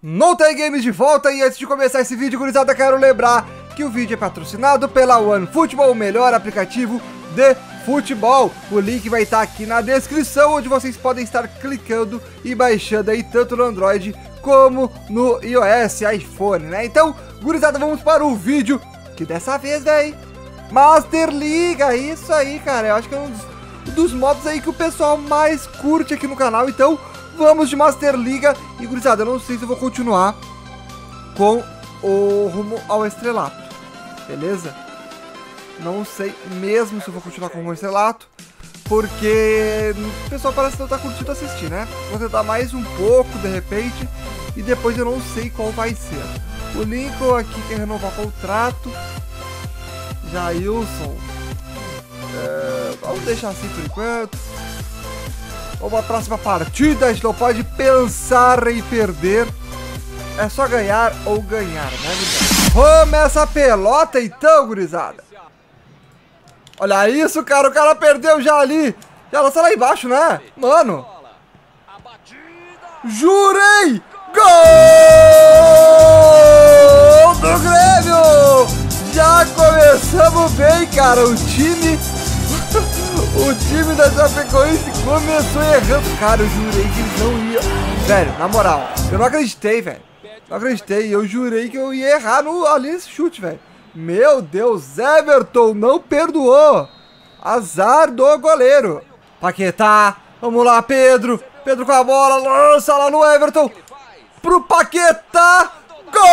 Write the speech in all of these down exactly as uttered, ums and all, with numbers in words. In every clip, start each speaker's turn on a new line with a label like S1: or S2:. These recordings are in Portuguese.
S1: Noutay Games de volta, e antes de começar esse vídeo, gurizada, quero lembrar que o vídeo é patrocinado pela OneFootball, o melhor aplicativo de futebol. O link vai estar aqui na descrição, onde vocês podem estar clicando e baixando aí tanto no Android como no iOS, iPhone, né? Então, gurizada, vamos para o vídeo, que dessa vez, velho, Master Liga, isso aí, cara, eu acho que é um dos, dos modos aí que o pessoal mais curte aqui no canal, então vamos de Master Liga. E, gurizada, eu não sei se eu vou continuar com o rumo ao estrelato, beleza? Não sei mesmo se eu vou continuar com o estrelato, porque o pessoal parece não estar curtindo assistir, né? Vou tentar mais um pouco, de repente, e depois eu não sei qual vai ser. O Lincoln aqui quer renovar o contrato. Jailson, é, vamos deixar assim por enquanto. Vamos para a próxima partida. A gente não pode pensar em perder, é só ganhar ou ganhar, né, gurizada? Vamos essa pelota então, gurizada. Olha isso, cara, o cara perdeu já ali. Já lança lá embaixo, né? Mano, jurei! Gol do Grêmio! Já começamos bem, cara. O time O time da Chapecoense começou errando. Cara, eu jurei que eles não iam. Velho, na moral, eu não acreditei, velho. Não acreditei, eu jurei que eu ia errar no, ali nesse chute, velho. Meu Deus, Everton não perdoou. Azar do goleiro. Paquetá, vamos lá, Pedro. Pedro com a bola, lança lá no Everton. Pro Paquetá. Gol!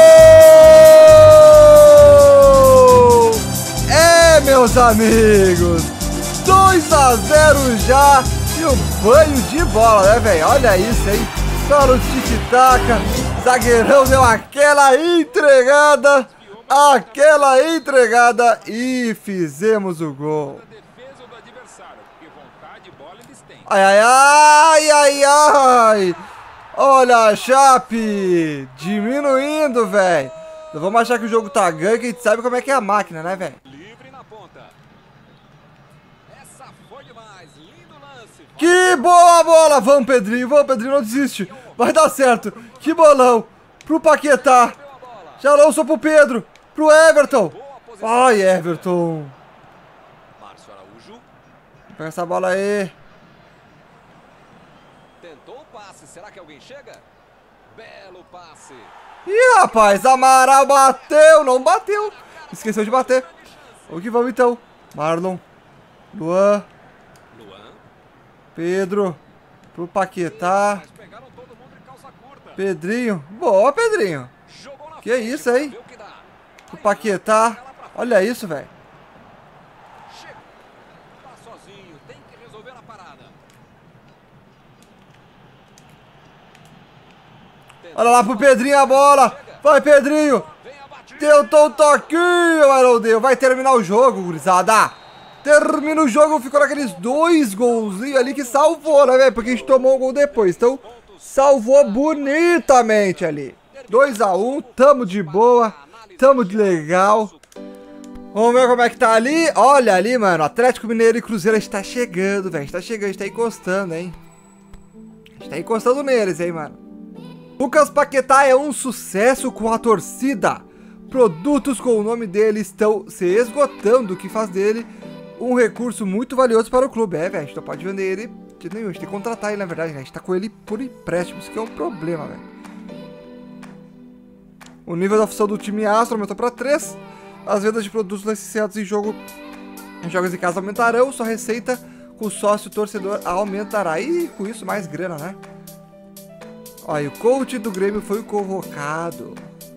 S1: É, meus amigos, dois a zero já. E um banho de bola, né, velho? Olha isso, hein? Só no tic-tac. Zagueirão deu aquela entregada. Aquela entregada e fizemos o gol. Ai, ai, ai, ai, ai. Olha a Chape diminuindo, velho. Não vamos achar que o jogo tá ganho, que a gente sabe como é que é a máquina, né, velho? Que boa bola! Vamos, Pedrinho, vamos, Pedrinho, não desiste. Vai dar certo. Que bolão. Pro Paquetá. Já lançou pro Pedro. Pro Everton. Ai, Everton. Pega essa bola aí.
S2: Tentou o passe, será que alguém chega? Belo passe.
S1: Ih, rapaz, Amaral bateu, não bateu. Esqueceu de bater. Vamos que vamos então. Marlon. Luan. Pedro. Pro Paquetá. Pedrinho. Boa, Pedrinho. Que isso aí? Pro Paquetá. Olha isso, velho. Olha lá pro Pedrinho a bola. Vai, Pedrinho. Tentou um toquinho, mas não deu. Vai terminar o jogo, gurizada. Termina o jogo. Ficou naqueles dois golzinhos ali que salvou, né, velho? Porque a gente tomou um gol depois. Então, salvou bonitamente ali. dois a um. Tamo de boa. Tamo de legal. Vamos ver como é que tá ali. Olha ali, mano. Atlético Mineiro e Cruzeiro. A gente tá chegando, velho. A gente tá chegando. A gente tá encostando, hein? A gente tá encostando neles, hein, mano. Lucas Paquetá é um sucesso com a torcida. Produtos com o nome dele estão se esgotando, o que faz dele um recurso muito valioso para o clube. É, velho, a gente não pode vender ele de nenhum, a gente tem que contratar ele, na verdade, né? A gente tá com ele por empréstimo, isso que é um problema, velho. O nível da função do time Astro aumentou para três. As vendas de produtos licenciados em, jogo, em jogos em casa aumentarão, sua receita com o sócio torcedor aumentará. E com isso, mais grana, né? Olha, o coach do Grêmio foi convocado.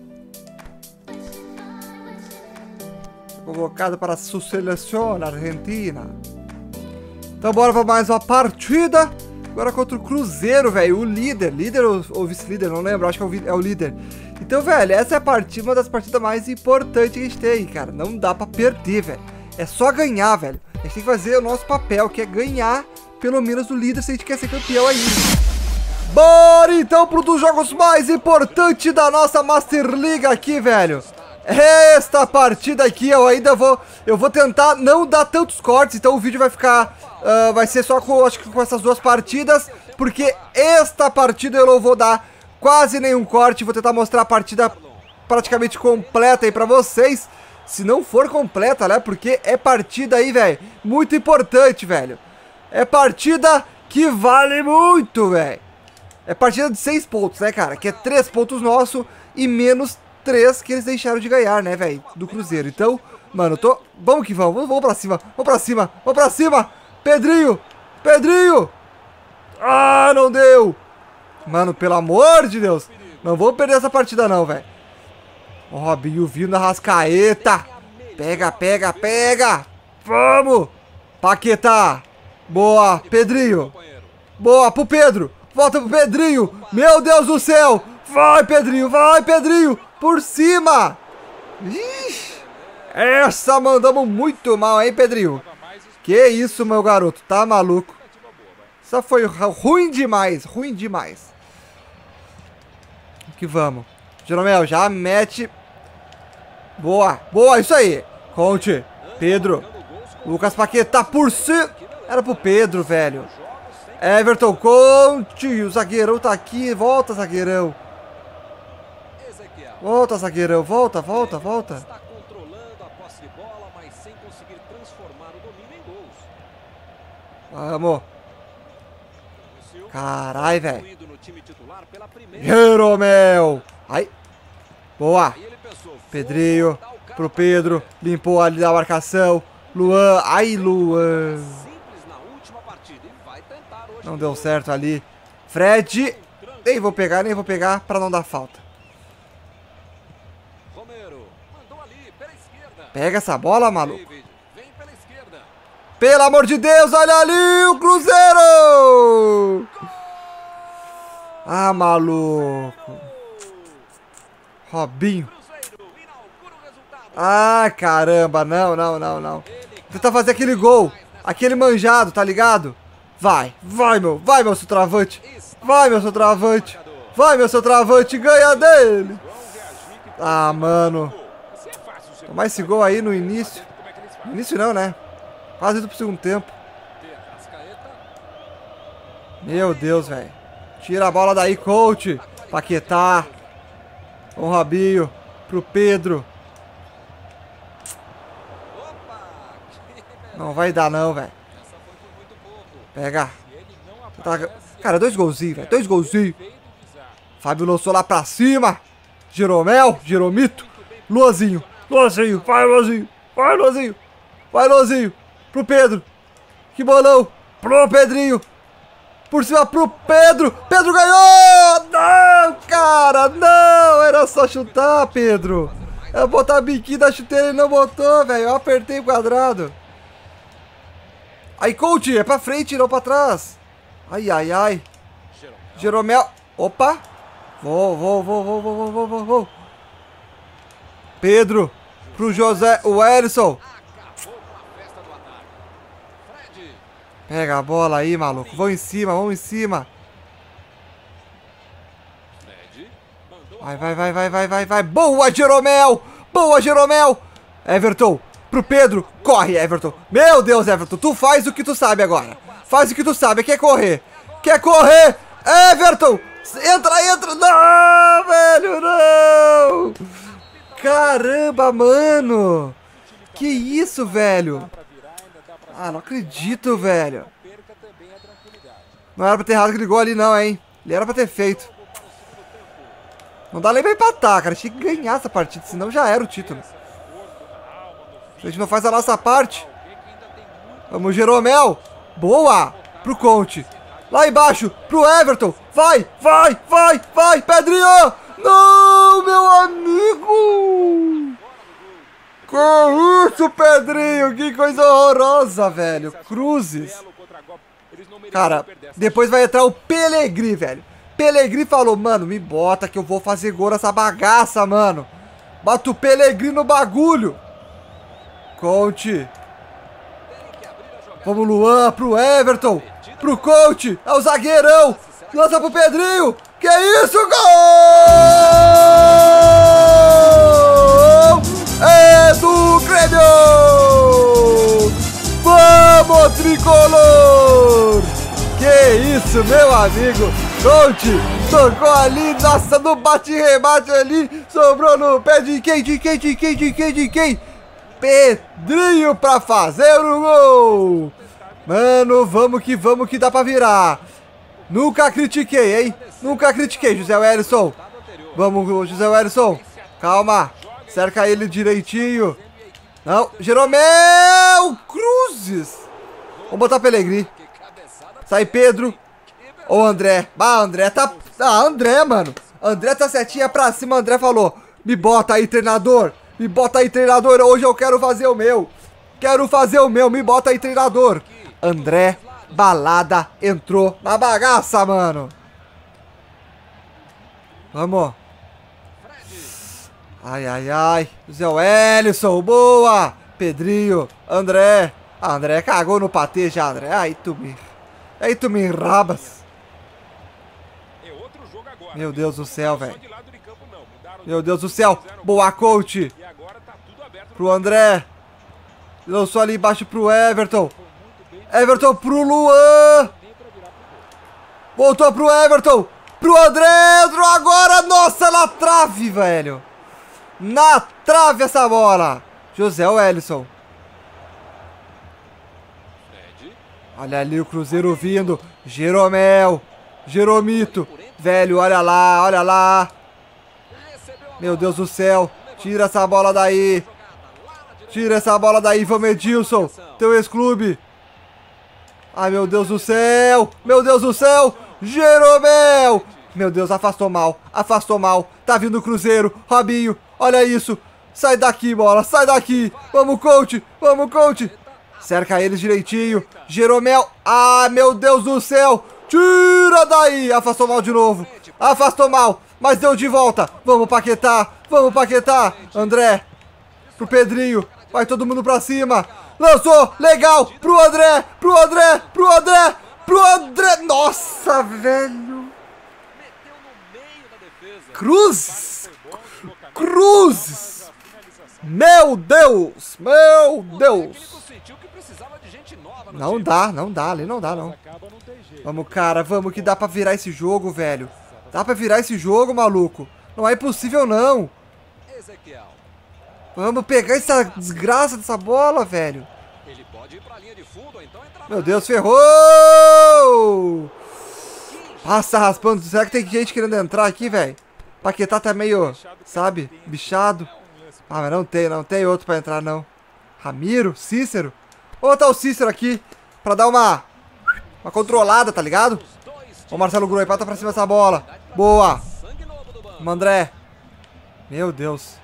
S1: Convocado para a sua seleção argentina. Então bora para mais uma partida. Agora contra o Cruzeiro, velho. O líder. Líder ou, ou vice-líder, não lembro. Acho que é o, é o líder. Então, velho, essa é a partida, uma das partidas mais importantes que a gente tem, cara. Não dá pra perder, velho. É só ganhar, velho. A gente tem que fazer o nosso papel, que é ganhar pelo menos o líder se a gente quer ser campeão ainda. Bora então para um dos jogos mais importantes da nossa Master Liga aqui, velho. Esta partida aqui eu ainda vou... Eu vou tentar não dar tantos cortes, então o vídeo vai ficar... Uh, vai ser só com, acho que com essas duas partidas, porque esta partida eu não vou dar quase nenhum corte. Vou tentar mostrar a partida praticamente completa aí pra vocês. Se não for completa, né? Porque é partida aí, velho, muito importante, velho. É partida que vale muito, velho. É partida de seis pontos, né, cara? Que é três pontos nosso e menos três que eles deixaram de ganhar, né, velho? Do Cruzeiro. Então, mano, eu tô... Vamos que vamos. Vamos pra cima. Vamos pra cima. Vamos pra cima. Pedrinho. Pedrinho. Ah, não deu. Mano, pelo amor de Deus. Não vou perder essa partida, não, velho. Ó, Robinho vindo, Arrascaeta. Pega, pega, pega. Vamos. Paquetá. Boa. Pedrinho. Boa pro Pedro. Volta pro Pedrinho. Meu Deus do céu. Vai, Pedrinho. Vai, Pedrinho. Por cima. Ixi. Essa mandamos muito mal, hein, Pedrinho? Que isso, meu garoto. Tá maluco. Essa foi ruim demais. Ruim demais. Que vamos. Jeromel, já mete. Boa. Boa, isso aí. Conte. Pedro. Lucas Paquetá por cima. Era pro Pedro, velho. Everton Conte, o zagueirão tá aqui, volta, zagueirão. Volta, zagueirão, volta, volta, volta.
S2: Está controlando a posse de bola, mas sem conseguir transformar o domínio em gols.
S1: Vamos. Carai, velho.
S2: No time titular pela primeira.
S1: Jeromel. Ai. Boa. Pedrinho pro Pedro. Limpou ali da marcação. Luan. Ai, Luan. Não deu certo ali. Fred. Nem vou pegar, nem vou pegar pra não dar falta. Pega essa bola, maluco. Pelo amor de Deus, olha ali o Cruzeiro. Ah, maluco. Robinho. Ah, caramba. Não, não, não, não. Tentar fazer aquele gol. Aquele manjado, tá ligado? Vai, vai, meu, vai, meu centroavante. Vai, meu centroavante. Vai, meu centroavante, ganha dele. Ah, mano. Tomar esse gol aí no início. No início não, né? Quase indo pro segundo tempo. Meu Deus, velho. Tira a bola daí, coach. Paquetá. O Robinho. Pro Pedro. Não vai dar não, velho. Pega. Cara, dois golzinhos, velho. Dois golzinhos. Fábio lançou lá pra cima. Jeromel. Jeromito. Luazinho. Luazinho. Vai, Luazinho. Vai, Luazinho. Vai, Luazinho. Pro Pedro. Que bolão. Pro Pedrinho. Por cima pro Pedro. Pedro ganhou. Não, cara. Não. Era só chutar, Pedro. Era botar a biquinha da chuteira e não botou, velho. Eu apertei o quadrado. Aí, coach, é pra frente, não pra trás. Ai, ai, ai. Jeromel. Opa. Vou, vou, vou, vou, vou, vou, vou, vou. Pedro. Pro José, o Ellison. Pega a bola aí, maluco. Vamos em cima, vamos em cima. Vai, vai, vai, vai, vai, vai, vai. Boa, Jeromel. Boa, Jeromel. Everton. Pro Pedro, corre, Everton. Meu Deus, Everton, tu faz o que tu sabe agora. Faz o que tu sabe, quer correr. Quer correr, Everton. Entra, entra. Não, velho, não. Caramba, mano. Que isso, velho. Ah, não acredito, velho. Não era pra ter errado aquele gol ali, não, hein. Ele era pra ter feito. Não dá nem pra empatar, cara. Tinha que ganhar essa partida, senão já era o título. A gente não faz a nossa parte. Vamos, Jeromel. Boa. Pro Conte. Lá embaixo. Pro Everton. Vai, vai, vai, vai. Pedrinho. Não, meu amigo. Que isso, Pedrinho. Que coisa horrorosa, velho. Cruzes. Cara, depois vai entrar o Pellegrini, velho. Pellegrini falou, mano, me bota que eu vou fazer gol nessa bagaça, mano. Bota o Pellegrini no bagulho. Conte. Vamos, Luan, pro Everton. Pro Conte. É o zagueirão. Lança pro Pedrinho. Que isso, gol! É do Grêmio! Vamos, tricolor! Que isso, meu amigo. Conte. Tocou ali, nossa, no bate-rebate ali. Sobrou no pé de quem, de quem, de quem, de quem, de quem? Pedrinho pra fazer o gol. Mano, vamos que vamos que dá pra virar. Nunca critiquei, hein? Nunca critiquei, José Wellison. Vamos, José Wellison. Calma. Cerca ele direitinho. Não, Jeromel Cruzes. Vamos botar Pellegrini. Sai Pedro. Ou André. Ah, André tá... Ah, André, mano. André tá certinha pra cima. André falou. Me bota aí, treinador. Me bota aí, treinador. Hoje eu quero fazer o meu. Quero fazer o meu. Me bota aí, treinador. André Balada entrou na bagaça, mano. Vamos. Ai, ai, ai. Zé Wellison, boa. Pedrinho, André. Ah, André cagou no patê já, André. Aí tu me... Aí tu me enrabas. Meu Deus do céu, velho. Meu Deus do céu. Boa, coach. Pro André. Lançou ali embaixo pro Everton. Everton pro Luan. Voltou pro Everton. Pro André. Entrou agora. Nossa, na trave, velho. Na trave essa bola. José Wellison. Olha ali o Cruzeiro vindo. Jeromel. Jeromito. Velho, olha lá, olha lá. Meu Deus do céu. Tira essa bola daí. Tira essa bola daí, vamos, Edilson. Teu ex-clube. Ai, meu Deus do céu. Meu Deus do céu. Jeromel. Meu Deus, afastou mal. Afastou mal. Tá vindo o Cruzeiro. Robinho, olha isso. Sai daqui, bola. Sai daqui. Vamos, coach. Vamos, coach. Cerca eles direitinho. Jeromel. Ah, meu Deus do céu. Tira daí. Afastou mal de novo. Afastou mal. Mas deu de volta. Vamos, Paquetá. Vamos, Paquetá. André. Pro Pedrinho. Vai todo mundo pra cima. Lançou. Legal. Pro André. Pro André. Pro André. Pro André. Nossa, velho. Cruz. Cruz. Meu Deus. Meu Deus. Não dá. Não dá. Ali não dá, não. Vamos, cara. Vamos que dá pra virar esse jogo, velho. Dá pra virar esse jogo, maluco. Não é impossível, não. Vamos pegar essa desgraça dessa bola, velho. Meu Deus, ferrou! Passa raspando. Será que tem gente querendo entrar aqui, velho? Paquetá tá meio, sabe, bichado. Ah, mas não tem, não tem outro pra entrar, não. Ramiro, Cícero. Vou botar o Cícero aqui pra dar uma, uma controlada, tá ligado? O Marcelo Groi, pata pra cima dessa bola. Boa. O André. Meu Deus.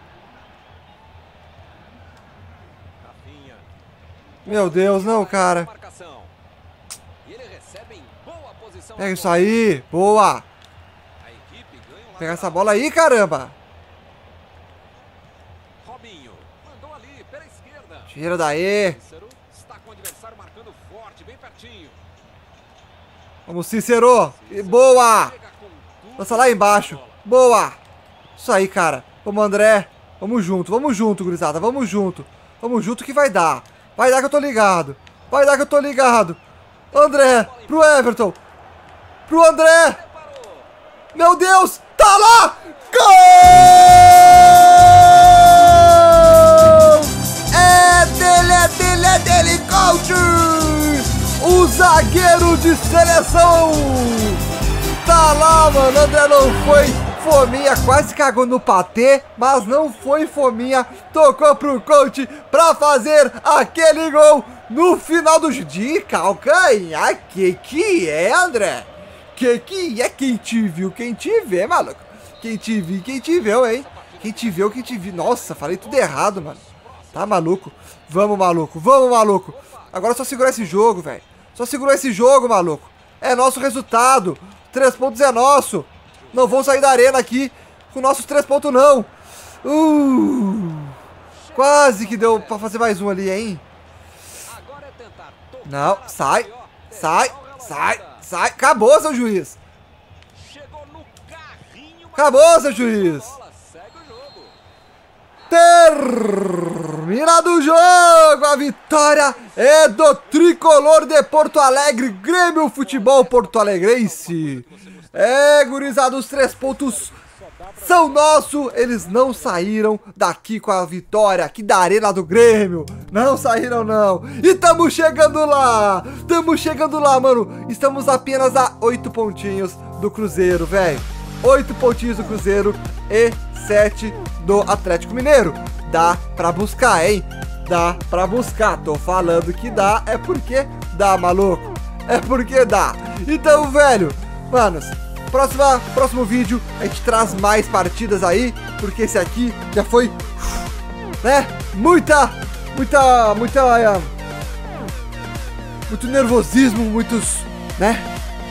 S1: Meu Deus, não, cara. Pega isso aí. Boa. Pega essa bola aí, caramba. Tira daí. Vamos, Cícero. Boa. Lança lá embaixo. Boa. Isso aí, cara. Vamos, André. Vamos junto, vamos junto, gurizada. Vamos junto. Vamos junto que vai dar. Vai dar que eu tô ligado. Vai dar que eu tô ligado. André, pro Everton. Pro André. Meu Deus, tá lá. Gol! É dele, é dele, é dele, coach. O zagueiro de seleção. Tá lá, mano. André não foi fominha, quase cagou no patê, mas não foi fominha. Tocou pro coach pra fazer aquele gol no final do de calcanhar. Que que é, André? Que que é? Quem te viu, quem te vê, maluco. Quem te viu, quem te viu, hein? Quem te viu, quem te viu. Nossa, falei tudo errado, mano. Tá maluco? Vamos, maluco. Vamos, maluco. Agora é só segurar esse jogo, velho. Só segurar esse jogo, maluco. É nosso resultado. Três pontos é nosso. Não vão sair da arena aqui com nossos três pontos, não. Uh, quase que deu pra fazer mais um ali, hein? Não, sai. Sai, sai, sai. Acabou, seu juiz. Acabou, seu juiz. Terminado o jogo. A vitória é do tricolor de Porto Alegre. Grêmio Futebol Porto Alegrense. É, gurizada, os três pontos são nossos. Eles não saíram daqui com a vitória aqui da Arena do Grêmio. Não saíram, não. E tamo chegando lá. Tamo chegando lá, mano. Estamos apenas a oito pontinhos do Cruzeiro, velho. Oito pontinhos do Cruzeiro e sete do Atlético Mineiro. Dá pra buscar, hein? Dá pra buscar. Tô falando que dá, é porque dá, maluco. É porque dá. Então, velho, manos, próxima, próximo vídeo a gente traz mais partidas aí, porque esse aqui já foi, né, muita, muita, muita, é, muito nervosismo, muitos, né,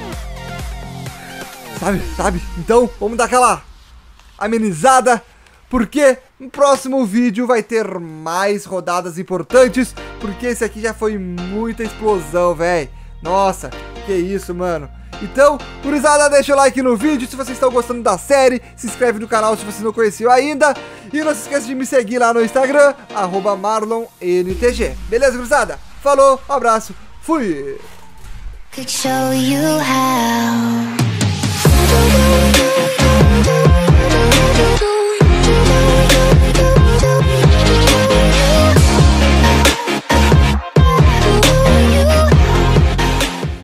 S1: sabe, sabe? Então, vamos dar aquela amenizada, porque no próximo vídeo vai ter mais rodadas importantes, porque esse aqui já foi muita explosão, velho. Nossa, que isso, mano. Então, gurizada, deixa o like no vídeo se vocês estão gostando da série. Se inscreve no canal se você não conheceu ainda. E não se esqueça de me seguir lá no Instagram, arroba marlon n t g. Beleza, gurizada? Falou, um abraço, fui!
S3: Could show you how.